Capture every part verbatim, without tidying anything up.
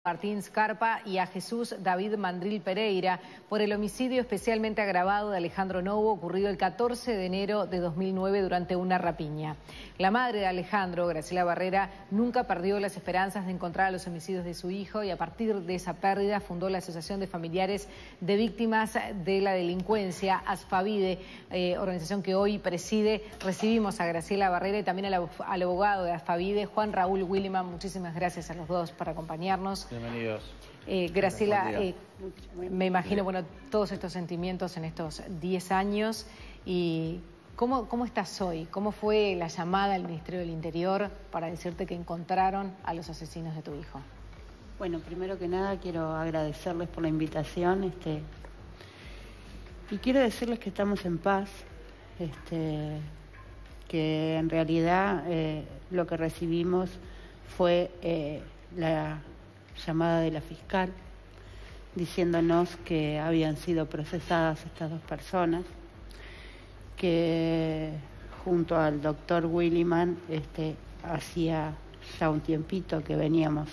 Martín Scarpa y a Jesús David Mandril Pereira por el homicidio especialmente agravado de Alejandro Novo ocurrido el catorce de enero de dos mil nueve durante una rapiña. La madre de Alejandro, Graciela Barrera, nunca perdió las esperanzas de encontrar a los homicidios de su hijo y a partir de esa pérdida fundó la Asociación de Familiares de Víctimas de la Delincuencia, ASFAVIDE, eh, organización que hoy preside. Recibimos a Graciela Barrera y también al, al abogado de ASFAVIDE, Juan Raúl Williman. Muchísimas gracias a los dos por acompañarnos. Bienvenidos. Eh, Graciela, eh, me imagino, bueno, todos estos sentimientos en estos diez años. Y ¿cómo, ¿Cómo estás hoy? ¿Cómo fue la llamada al Ministerio del Interior para decirte que encontraron a los asesinos de tu hijo? Bueno, primero que nada quiero agradecerles por la invitación este, y quiero decirles que estamos en paz, este, que en realidad eh, lo que recibimos fue eh, la llamada de la fiscal diciéndonos que habían sido procesadas estas dos personas, que junto al doctor Williman este, hacía ya un tiempito que veníamos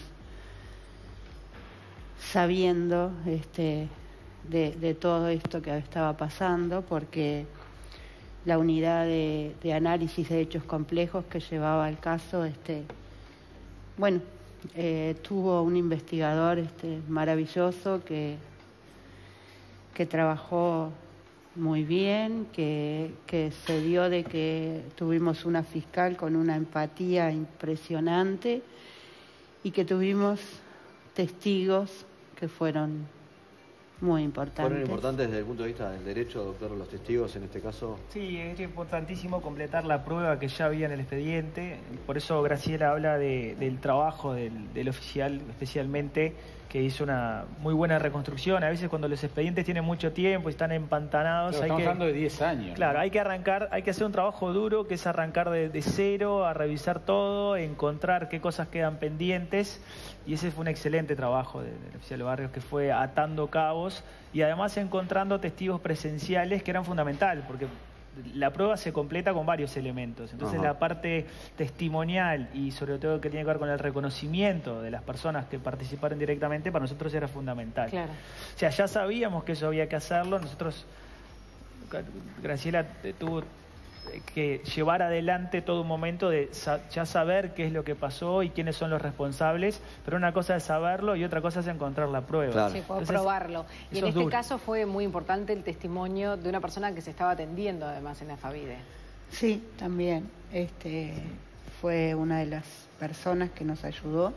sabiendo este, de, de todo esto que estaba pasando, porque la unidad de, de análisis de hechos complejos que llevaba el caso, este, bueno, Eh, tuvo un investigador este, maravilloso que, que trabajó muy bien, que, que se dio de que tuvimos una fiscal con una empatía impresionante y que tuvimos testigos que fueron muy importantes. ¿Fueron importantes desde el punto de vista del derecho, doctor, los testigos en este caso? Sí, es importantísimo completar la prueba que ya había en el expediente. Por eso Graciela habla de, del trabajo del, del oficial, especialmente, que hizo una muy buena reconstrucción. A veces cuando los expedientes tienen mucho tiempo y están empantanados... Pero hay estamos que, hablando de diez años. Claro, ¿no? hay que arrancar, hay que hacer un trabajo duro, que es arrancar de, de cero, a revisar todo, encontrar qué cosas quedan pendientes. Y ese fue un excelente trabajo del, del oficial Barrios, que fue atando cabos y además encontrando testigos presenciales que eran fundamentales, porque la prueba se completa con varios elementos. Entonces, ajá, la parte testimonial y sobre todo que tiene que ver con el reconocimiento de las personas que participaron directamente, para nosotros era fundamental. Claro. O sea, ya sabíamos que eso había que hacerlo. Nosotros, Graciela tuvo que llevar adelante todo un momento de ya saber qué es lo que pasó y quiénes son los responsables, pero una cosa es saberlo y otra cosa es encontrar la prueba. Claro. Sí, puedo probarlo. Y en este duro. caso fue muy importante el testimonio de una persona que se estaba atendiendo además en ASFAVIDE. Sí, también. Este, fue una de las personas que nos ayudó.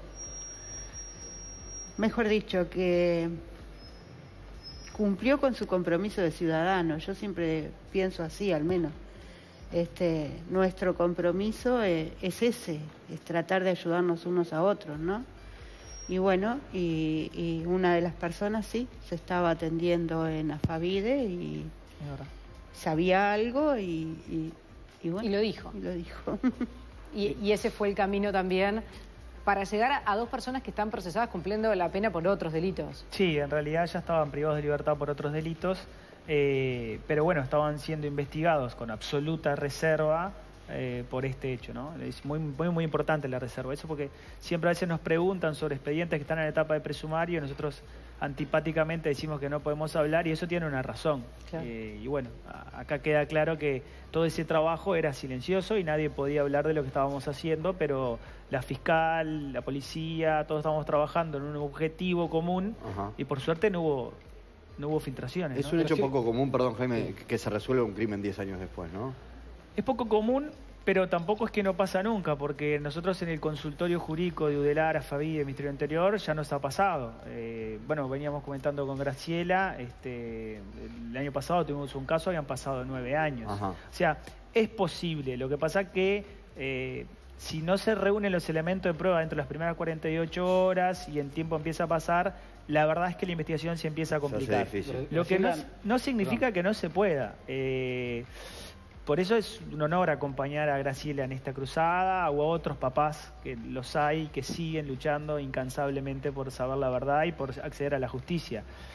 Mejor dicho, que cumplió con su compromiso de ciudadano. Yo siempre pienso así, al menos. Este, nuestro compromiso es, es ese, es tratar de ayudarnos unos a otros, ¿no? Y bueno, y, y una de las personas sí, se estaba atendiendo en ASFAVIDE y sabía algo y, y, y bueno. Y lo dijo. Y lo dijo. Y, y ese fue el camino también para llegar a, a dos personas que están procesadas cumpliendo la pena por otros delitos. Sí, en realidad ya estaban privados de libertad por otros delitos. Eh, pero bueno, estaban siendo investigados con absoluta reserva eh, por este hecho, ¿no? Es muy, muy, muy importante la reserva. Eso porque siempre a veces nos preguntan sobre expedientes que están en la etapa de presumario y nosotros antipáticamente decimos que no podemos hablar y eso tiene una razón. Claro. Eh, y bueno, a, acá queda claro que todo ese trabajo era silencioso y nadie podía hablar de lo que estábamos haciendo, pero la fiscal, la policía, todos estábamos trabajando en un objetivo común. Ajá. Y por suerte no hubo... no hubo filtraciones. Es ¿no? un hecho pero poco común, perdón Jaime, que se resuelve un crimen diez años después, ¿no? Es poco común, pero tampoco es que no pasa nunca, porque nosotros en el consultorio jurídico de UDELAR, ASFAVIDE, Ministerio Interior, ya nos ha pasado. Eh, bueno, veníamos comentando con Graciela, este, el año pasado tuvimos un caso, habían pasado nueve años. Ajá. O sea, es posible, lo que pasa que... Eh, si no se reúnen los elementos de prueba dentro de las primeras cuarenta y ocho horas y el tiempo empieza a pasar, la verdad es que la investigación se empieza a complicar. Lo que no, no significa Perdón. que no se pueda. Eh, por eso es un honor acompañar a Graciela en esta cruzada o a otros papás que los hay, que siguen luchando incansablemente por saber la verdad y por acceder a la justicia.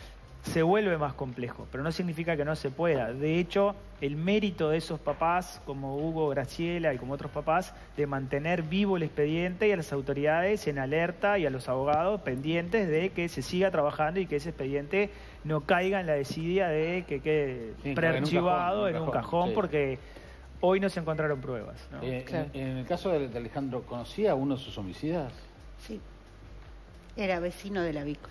se vuelve más complejo, pero no significa que no se pueda. De hecho, el mérito de esos papás, como Hugo, Graciela y como otros papás, de mantener vivo el expediente y a las autoridades en alerta y a los abogados pendientes de que se siga trabajando y que ese expediente no caiga en la desidia de que quede sí, prearchivado en un cajón, en un cajón sí. porque hoy no se encontraron pruebas, ¿no? Eh, claro. en, en el caso de, de Alejandro, ¿conocía a uno de sus homicidas? Sí, era vecino de la Avícola.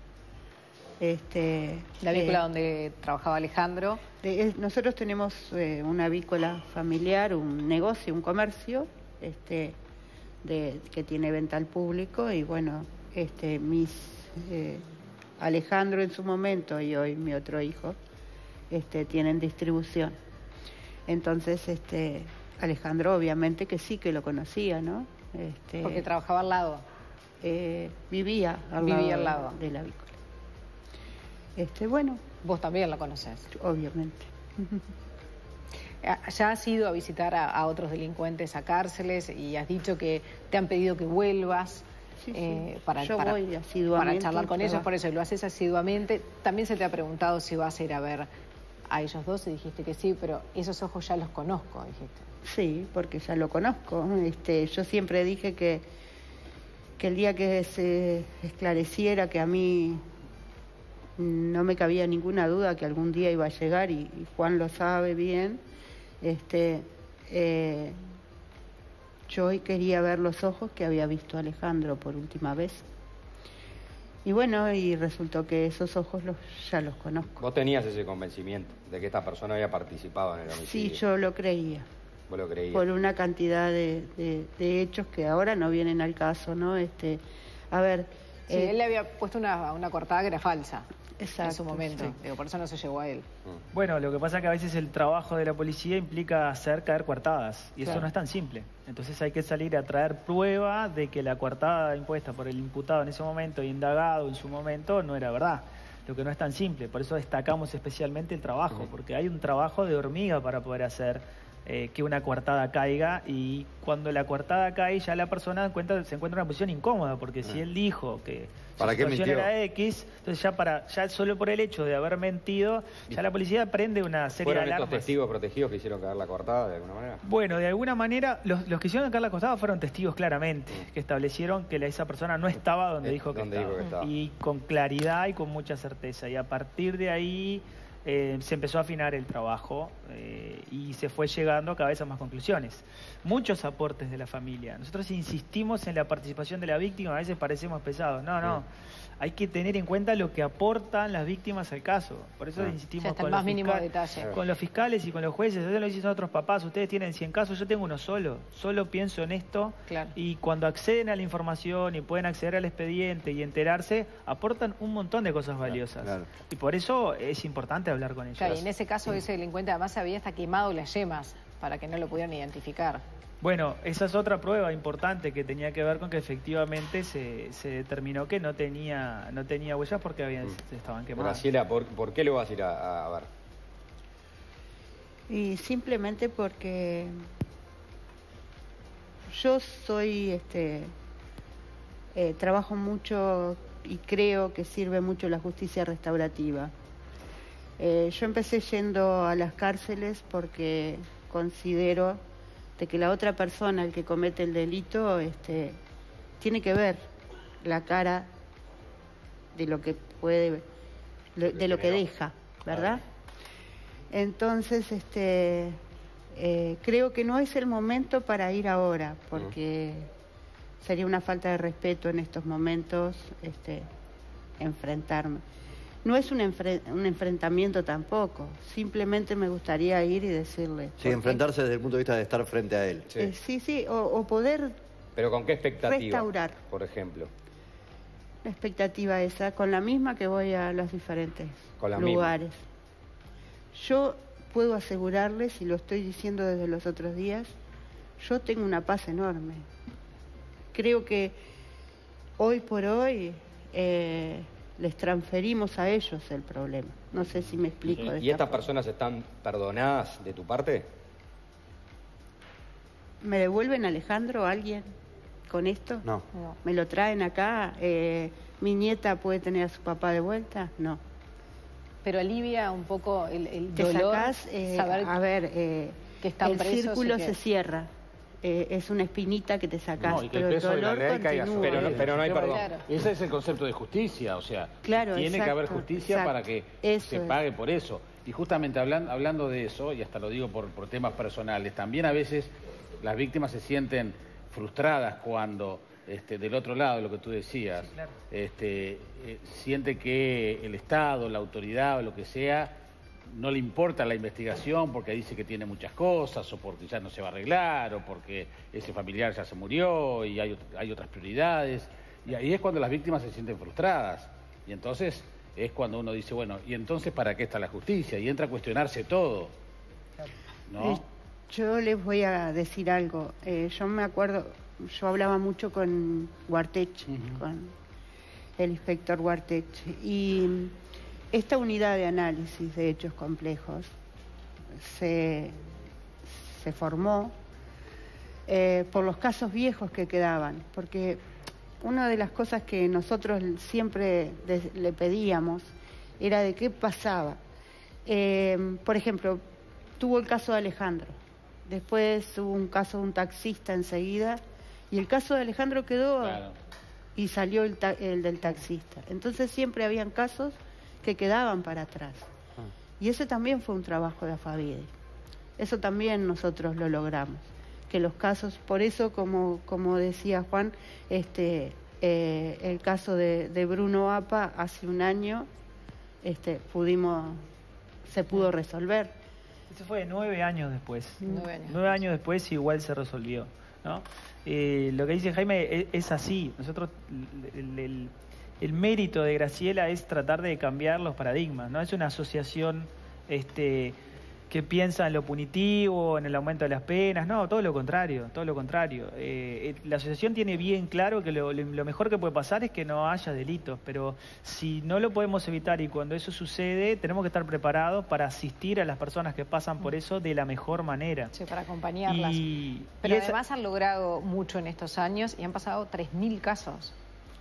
Este, la avícola eh, donde trabajaba Alejandro. De, nosotros tenemos eh, una avícola familiar, un negocio, un comercio, este, de, que tiene venta al público y bueno, este, mis eh, Alejandro en su momento y hoy mi otro hijo, este, tienen distribución. Entonces, este, Alejandro obviamente que sí que lo conocía, ¿no? Este, Porque trabajaba al lado. Eh, vivía al vivía lado, al lado de, de la avícola. Este, bueno. Vos también la conocés. Obviamente. Ya has ido a visitar a, a otros delincuentes a cárceles y has dicho que te han pedido que vuelvas sí, eh, sí. para, Yo para, voy asiduamente, para charlar con trabajo. ellos, por eso lo haces asiduamente. También se te ha preguntado si vas a ir a ver a ellos dos y dijiste que sí, pero esos ojos ya los conozco, dijiste. Sí, porque ya lo conozco. Este, yo siempre dije que, que el día que se esclareciera que a mí no me cabía ninguna duda que algún día iba a llegar, y, y Juan lo sabe bien, este, eh, yo hoy quería ver los ojos que había visto Alejandro por última vez. Y bueno, y resultó que esos ojos los, ya los conozco. ¿Vos tenías ese convencimiento de que esta persona había participado en el homicidio? Sí, yo lo creía. ¿Vos lo creías? Por una cantidad de, de, de hechos que ahora no vienen al caso, ¿no? Este, a ver... Sí, eh, él le había puesto una, una cortada que era falsa. Exacto, en su momento. Sí. Digo, por eso no se llegó a él. Bueno, lo que pasa es que a veces el trabajo de la policía implica hacer caer coartadas. Y claro. Eso no es tan simple. Entonces hay que salir a traer prueba de que la coartada impuesta por el imputado en ese momento y indagado en su momento no era verdad. Lo que no es tan simple. Por eso destacamos especialmente el trabajo. Porque hay un trabajo de hormiga para poder hacer eh, que una coartada caiga. Y cuando la coartada cae ya la persona encuentra, se encuentra en una posición incómoda. Porque si él dijo que... ¿Para qué mintió? Era X, entonces ya para ya solo por el hecho de haber mentido, ya la policía prende una serie de alarmas. ¿Fueron estos testigos protegidos que hicieron caer la coartada de alguna manera? Bueno, de alguna manera, los, los que hicieron caer la coartada fueron testigos claramente, mm. que establecieron que la, esa persona no estaba donde, eh, dijo, que donde estaba. dijo que estaba. Y con claridad y con mucha certeza. Y a partir de ahí eh, se empezó a afinar el trabajo eh, y se fue llegando cada vez a más conclusiones. Muchos aportes de la familia. Nosotros insistimos en la participación de la víctima, a veces parecemos pesados. No, no. Mm. Hay que tener en cuenta lo que aportan las víctimas al caso. Por eso ah. insistimos con, más los mínimo fiscal, detalle. con los fiscales y con los jueces. Ustedes lo dicen otros papás, ustedes tienen cien casos, yo tengo uno solo. Solo pienso en esto. Claro. Y cuando acceden a la información y pueden acceder al expediente y enterarse, aportan un montón de cosas valiosas. Claro. Y por eso es importante hablar con ellos. Claro, y en ese caso ese delincuente además había hasta quemado las yemas para que no lo pudieran identificar. Bueno, esa es otra prueba importante que tenía que ver con que efectivamente se, se determinó que no tenía no tenía huellas porque habían, mm. estaban quemadas. Graciela, ¿por, ¿por qué lo vas a ir a, a ver? Y simplemente porque yo soy, este, eh, trabajo mucho y creo que sirve mucho la justicia restaurativa. Eh, yo empecé yendo a las cárceles porque considero de que la otra persona, el que comete el delito, este, tiene que ver la cara de lo que puede, de lo que deja, ¿verdad? Entonces, este, eh, creo que no es el momento para ir ahora, porque sería una falta de respeto en estos momentos, este, enfrentarme. No es un, enfre un enfrentamiento tampoco, simplemente me gustaría ir y decirle... Sí, enfrentarse desde el punto de vista de estar frente a él. Sí, eh, sí, sí o, o poder... ¿Pero con qué expectativa? Restaurar. Por ejemplo. La expectativa esa, con la misma que voy a los diferentes con la lugares. Misma. Yo puedo asegurarles, y lo estoy diciendo desde los otros días, yo tengo una paz enorme. Creo que hoy por hoy... Eh, les transferimos a ellos el problema. No sé si me explico. ¿Y, de ¿y estas forma. personas están perdonadas de tu parte? ¿Me devuelven a Alejandro alguien con esto? No. ¿Me lo traen acá? Eh, ¿Mi nieta puede tener a su papá de vuelta? No. Pero alivia un poco el, el Te dolor, sacás, eh, saber a ver, eh, que están el presos círculo y que- se cierra. Eh, es una espinita que te sacás, No, y que el pero el peso de la dolor ley caiga continúa. sobre Pero no- él. pero no hay perdón. Claro. Ese es el concepto de justicia, o sea, Claro, tiene que exacto, haber justicia exacto. para que Eso se es. pague por eso. Y justamente hablan- hablando de eso, y hasta lo digo por, por temas personales, también a veces las víctimas se sienten frustradas cuando este, del otro lado, lo que tú decías, Sí, claro. este, eh, siente que el Estado, la autoridad o lo que sea, no le importa la investigación porque dice que tiene muchas cosas o porque ya no se va a arreglar o porque ese familiar ya se murió y hay, ot- hay otras prioridades. Y ahí es cuando las víctimas se sienten frustradas. Y entonces es cuando uno dice, bueno, ¿y entonces para qué está la justicia? Y entra a cuestionarse todo. ¿No? Eh, yo les voy a decir algo. Eh, yo me acuerdo, yo hablaba mucho con Guartech, Ujú. con el inspector Guartech, y esta unidad de análisis de hechos complejos se, se formó eh, por los casos viejos que quedaban, porque una de las cosas que nosotros siempre des- le pedíamos era de qué pasaba. Eh, por ejemplo, tuvo el caso de Alejandro, después hubo un caso de un taxista enseguida, y el caso de Alejandro quedó Claro. y salió el, ta- el del taxista. Entonces siempre habían casos que quedaban para atrás. Y ese también fue un trabajo de AFAVIDE. Eso también nosotros lo logramos. Que los casos, por eso, como, como decía Juan, este, eh, el caso de, de Bruno Apa hace un año, este, pudimos, se pudo resolver. Eso fue nueve años después. Nueve años. Nueve años después igual se resolvió, ¿no? Eh, lo que dice Jaime es, es así. Nosotros, el, el- el mérito de Graciela es tratar de cambiar los paradigmas, ¿no? Es una asociación este, que piensa en lo punitivo, en el aumento de las penas, no, todo lo contrario, todo lo contrario. Eh, eh, la asociación tiene bien claro que lo, lo mejor que puede pasar es que no haya delitos, pero si no lo podemos evitar y cuando eso sucede, tenemos que estar preparados para asistir a las personas que pasan por eso de la mejor manera. Sí, para acompañarlas. Y, Pero y esa- además han logrado mucho en estos años y han pasado tres mil casos.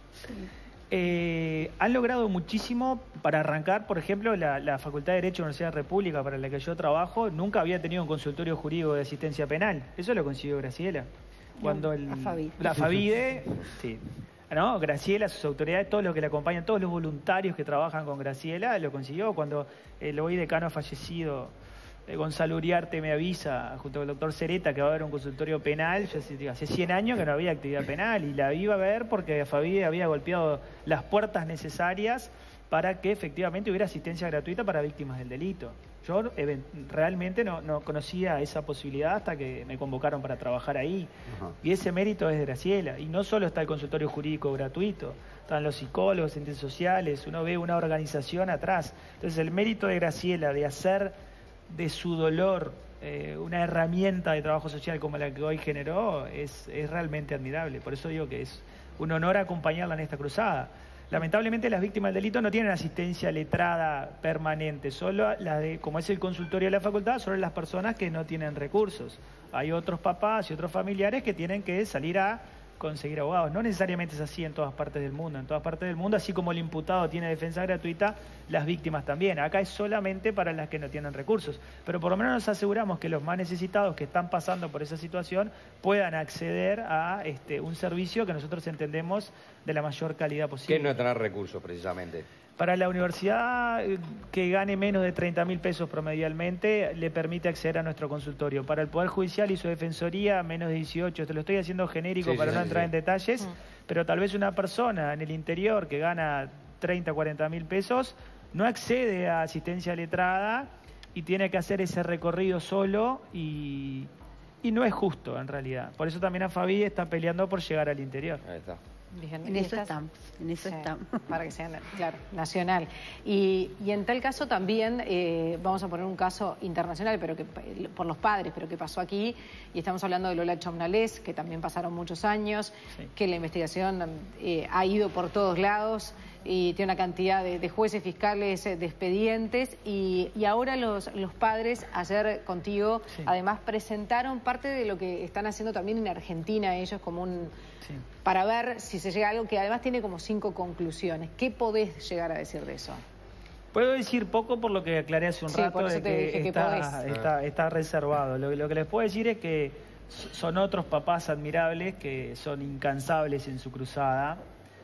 Eh, han logrado muchísimo para arrancar, por ejemplo, la, la Facultad de Derecho de la Universidad de la República, para la que yo trabajo, nunca había tenido un consultorio jurídico de asistencia penal. Eso lo consiguió Graciela. Cuando el, AFAVIDE. la FAVIDE, sí. ¿No? Graciela, sus autoridades, todos los que la acompañan, todos los voluntarios que trabajan con Graciela, lo consiguió. Cuando el hoy decano fallecido, eh, Gonzalo Uriarte, me avisa, junto con el doctor Cereta, que va a haber un consultorio penal, yo hace, digo, hace cien años que no había actividad penal, y la iba a ver porque FAVIDE había golpeado las puertas necesarias para que efectivamente hubiera asistencia gratuita para víctimas del delito. Yo even- realmente no, no conocía esa posibilidad hasta que me convocaron para trabajar ahí. Ajá. Y ese mérito es de Graciela. Y no solo está el consultorio jurídico gratuito, están los psicólogos, entes sociales, uno ve una organización atrás. Entonces el mérito de Graciela de hacer de su dolor eh, una herramienta de trabajo social como la que hoy generó es, es realmente admirable. Por eso digo que es un honor acompañarla en esta cruzada. Lamentablemente las víctimas del delito no tienen asistencia letrada permanente, solo la de, como es el consultorio de la facultad, solo las personas que no tienen recursos. Hay otros papás y otros familiares que tienen que salir a conseguir abogados. No necesariamente es así en todas partes del mundo. En todas partes del mundo, así como el imputado tiene defensa gratuita, las víctimas también. Acá es solamente para las que no tienen recursos. Pero por lo menos nos aseguramos que los más necesitados que están pasando por esa situación puedan acceder a este, un servicio que nosotros entendemos de la mayor calidad ¿Qué posible. es no tener recursos, precisamente? Para la universidad eh, que gane menos de treinta mil pesos promedialmente le permite acceder a nuestro consultorio. Para el Poder Judicial y su defensoría menos de dieciocho. Te lo estoy haciendo genérico Sí, para sí, no sí, entrar sí. en detalles, Mm. pero tal vez una persona en el interior que gana treinta, cuarenta mil pesos no accede a asistencia letrada y tiene que hacer ese recorrido solo y, y no es justo en realidad. Por eso también AFAVIDE está peleando por llegar al interior. Ahí está. Bien, En y eso estás- estamos, en eso Sí, estamos. para que sea, claro, nacional. Y, y en tal caso también, eh, vamos a poner un caso internacional, pero que por los padres, pero que pasó aquí, y estamos hablando de Lola Chomnales, que también pasaron muchos años, Sí. que la investigación eh, ha ido por todos lados, y tiene una cantidad de, de jueces, fiscales, eh, de expedientes, y, y ahora los, los padres, ayer contigo, Sí. además presentaron parte de lo que están haciendo también en Argentina ellos, como un... Sí. para ver si se llega a algo que además tiene como cinco conclusiones. ¿Qué podés llegar a decir de eso? Puedo decir poco por lo que aclaré hace un sí, rato de que, que está, está, está reservado. Lo, lo que les puedo decir es que son otros papás admirables que son incansables en su cruzada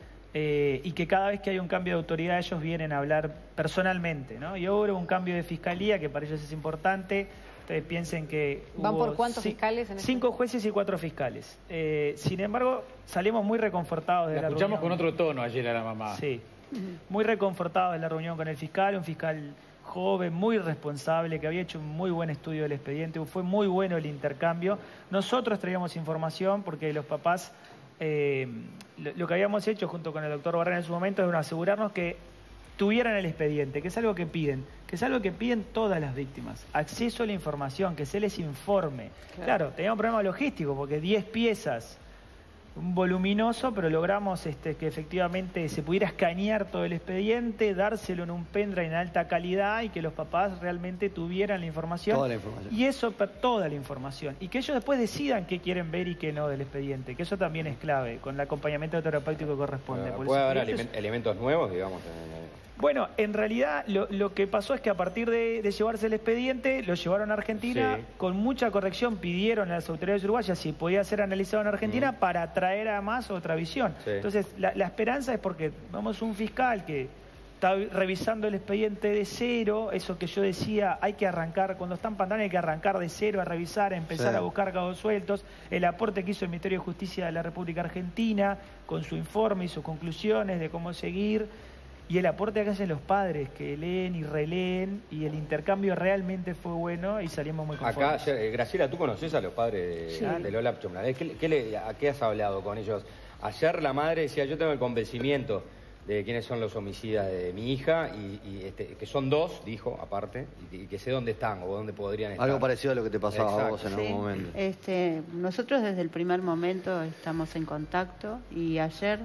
eh, y que cada vez que hay un cambio de autoridad ellos vienen a hablar personalmente, ¿no? Y ahora hubo un cambio de fiscalía que para ellos es importante. Ustedes piensen que ¿Van hubo por cuántos fiscales? En cinco este? jueces y cuatro fiscales. Eh, sin embargo, salimos muy reconfortados de la, la escuchamos reunión. con otro tono ayer a la mamá. Sí. Muy reconfortado en la reunión con el fiscal, un fiscal joven, muy responsable, que había hecho un muy buen estudio del expediente, fue muy bueno el intercambio. Nosotros traíamos información porque los papás, eh, lo, lo que habíamos hecho junto con el doctor Barrera en su momento es bueno, asegurarnos que tuvieran el expediente, que es algo que piden, que es algo que piden todas las víctimas, acceso a la información, que se les informe. Claro, claro teníamos un problema logístico porque diez piezas, un voluminoso, pero logramos este, que efectivamente se pudiera escanear todo el expediente, dárselo en un pendrive en alta calidad y que los papás realmente tuvieran la información. Toda la información. Y eso, toda la información. Y que ellos después decidan qué quieren ver y qué no del expediente, que eso también es clave, con el acompañamiento terapéutico que corresponde. Uh, ¿Puede haber es... elementos nuevos, digamos? En el... Bueno, en realidad lo, lo que pasó es que a partir de, de llevarse el expediente, lo llevaron a Argentina, sí. Con mucha corrección pidieron a las autoridades uruguayas si podía ser analizado en Argentina mm. para traer además otra visión. Sí. Entonces, la, la esperanza es porque vamos un fiscal que está revisando el expediente de cero, eso que yo decía, hay que arrancar, cuando está en pantalla hay que arrancar de cero a revisar, a empezar sí. a buscar cabos sueltos, el aporte que hizo el Ministerio de Justicia de la República Argentina, con su informe y sus conclusiones de cómo seguir. Y el aporte que hacen los padres, que leen y releen, y el intercambio realmente fue bueno y salimos muy conformes. Acá, Graciela, ¿tú conoces a los padres de, sí. de Lola Chumla? ¿Qué, qué le, ¿A qué has hablado con ellos? Ayer la madre decía, yo tengo el convencimiento de quiénes son los homicidas de mi hija, y, y este, que son dos, dijo, aparte, y, y que sé dónde están o dónde podrían estar. Algo parecido a lo que te pasaba Exacto. a vos en sí. algún momento. Este, nosotros desde el primer momento estamos en contacto, y ayer...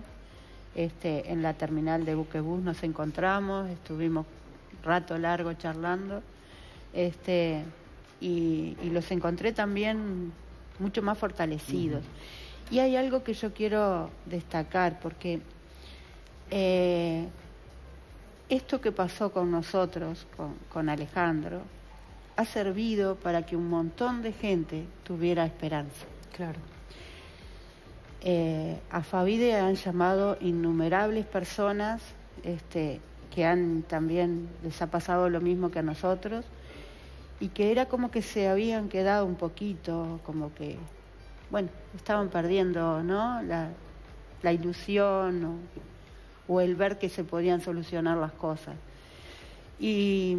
Este, en la terminal de buquebús nos encontramos, estuvimos rato largo charlando, este, y, y los encontré también mucho más fortalecidos. Uh-huh. Y hay algo que yo quiero destacar, porque eh, esto que pasó con nosotros, con, con Alejandro, ha servido para que un montón de gente tuviera esperanza. Claro. Eh, a Favide han llamado innumerables personas este, que han también les ha pasado lo mismo que a nosotros, y que era como que se habían quedado un poquito, como que, bueno, estaban perdiendo, ¿no? La, la ilusión o, o el ver que se podían solucionar las cosas. Y,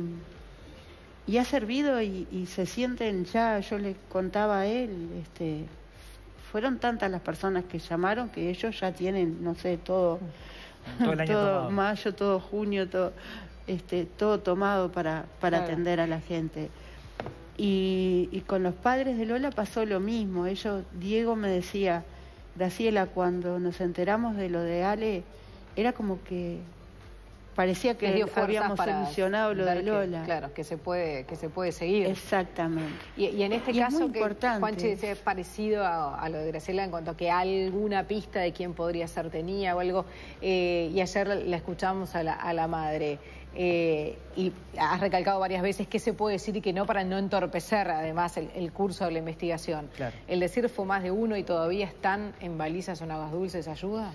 y ha servido y, y se sienten ya, yo le contaba a él, este... fueron tantas las personas que llamaron que ellos ya tienen, no sé, todo, todo, el año todo tomado. mayo, todo junio, todo, este, todo tomado para, para claro. atender a la gente. Y, y con los padres de Lola pasó lo mismo. Ellos, Diego me decía, Graciela, cuando nos enteramos de lo de Ale, era como que parecía que habíamos solucionado lo de Lola. Que, claro, que se puede, que se puede seguir. Exactamente. Y, y en este y caso, que Juanchi decía, es parecido a, a lo de Graciela en cuanto a que alguna pista de quién podría ser tenía o algo. Eh, y ayer la escuchamos a la, a la madre. Eh, y has recalcado varias veces qué se puede decir y qué no, para no entorpecer además el, el curso de la investigación. Claro. El decir fue más de uno y todavía están en balizas o en aguas dulces, ¿ayuda?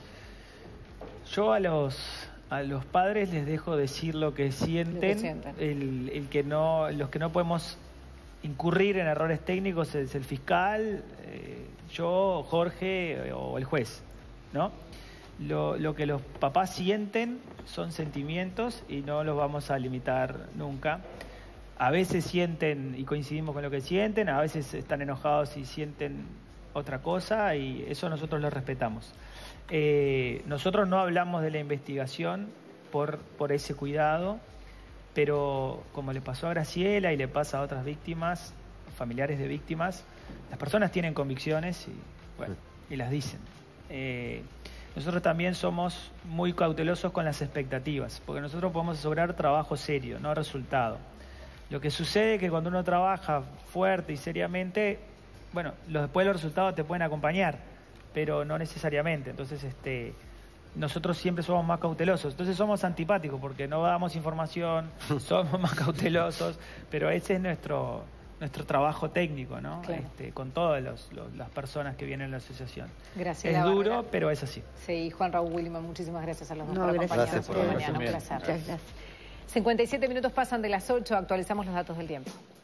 Yo a los... A los padres les dejo decir lo que sienten, lo que sienten. El, el que no, los que no podemos incurrir en errores técnicos es el fiscal, eh, yo, Jorge o el juez, ¿no? Lo, lo que los papás sienten son sentimientos y no los vamos a limitar nunca. A veces sienten y coincidimos con lo que sienten, a veces están enojados y sienten otra cosa, y eso nosotros lo respetamos. Eh, nosotros no hablamos de la investigación por, por ese cuidado, pero como le pasó a Graciela y le pasa a otras víctimas, familiares de víctimas, las personas tienen convicciones y, bueno, y las dicen. Eh, nosotros también somos muy cautelosos con las expectativas, porque nosotros podemos asegurar trabajo serio, no resultado. Lo que sucede es que cuando uno trabaja fuerte y seriamente, bueno, los, después los resultados te pueden acompañar, pero no necesariamente. Entonces, este, nosotros siempre somos más cautelosos. Entonces somos antipáticos porque no damos información, somos más cautelosos, pero ese es nuestro, nuestro trabajo técnico, ¿no? Claro. Este, con todas los, los, las personas que vienen a la asociación. Gracias. Es duro, Vargas. pero es así. Sí, Juan Raúl Williman, muchísimas gracias a los dos No, por gracias acompañarnos a esta ustedes. mañana. Un Gracias. placer. Muchas gracias. cincuenta y siete minutos pasan de las ocho, actualizamos los datos del tiempo.